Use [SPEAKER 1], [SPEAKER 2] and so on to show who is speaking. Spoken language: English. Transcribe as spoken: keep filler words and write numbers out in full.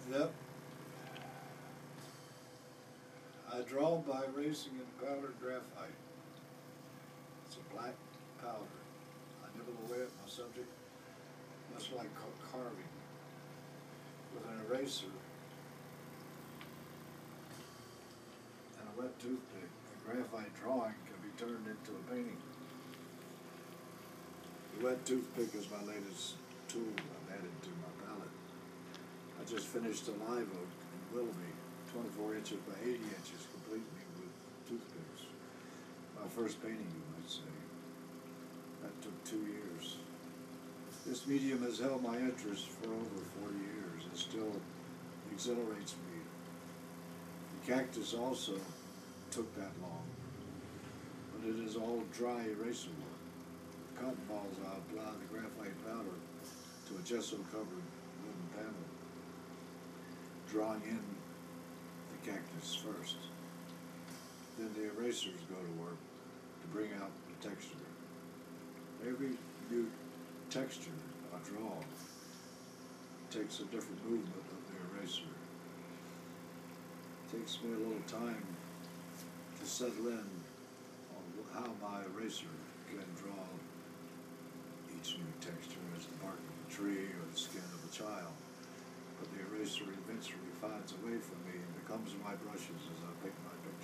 [SPEAKER 1] Yep. I draw by erasing in powdered graphite. It's a black powder. I nibble away at my subject, much like carving, with an eraser and a wet toothpick. A graphite drawing can be turned into a painting. The wet toothpick is my latest tool I've added to my palette. I just finished a live oak in Willoughby, twenty-four inches by eighty inches, completely with toothpicks. My first painting, you might say. That took two years. This medium has held my interest for over forty years. It still exhilarates me. The cactus also took that long, but it is all dry eraser work. The cotton balls, I apply the graphite powder to a gesso-covered wooden panel, drawing in the cactus first. Then the erasers go to work to bring out the texture. Every new texture I draw takes a different movement of the eraser. It takes me a little time to settle in on how my eraser can draw each new texture, as the bark of a tree or the skin of a child. But the eraser eventually finds a way for me and becomes my brushes as I pick my pictures.